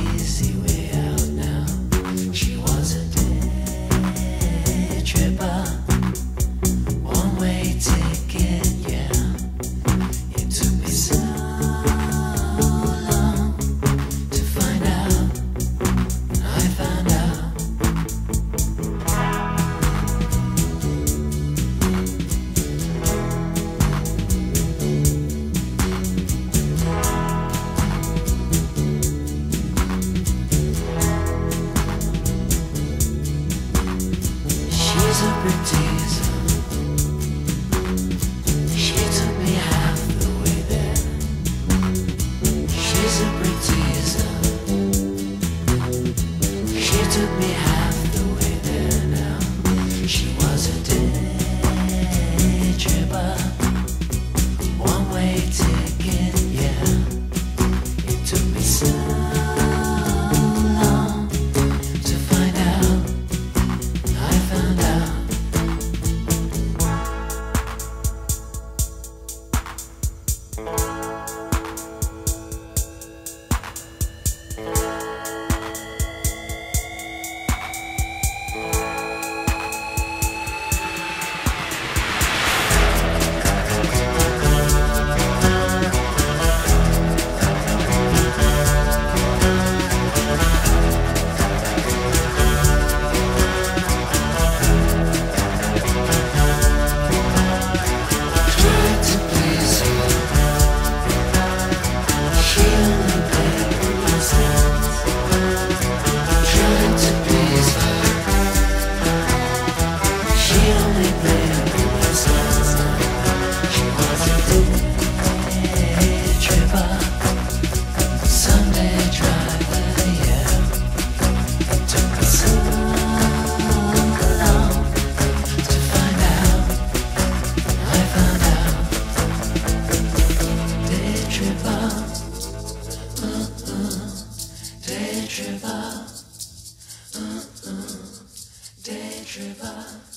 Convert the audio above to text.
easy way out now. She was a day tripper, one-way ticket, yeah. It took me so long to find out, and I found out. She's a big teaser. She took me half the way there. She's a big teaser. She took me half the way there now. She was a day tripper, one-way ticket, yeah. It took me so long to find out. I found out. Day tripper, day tripper.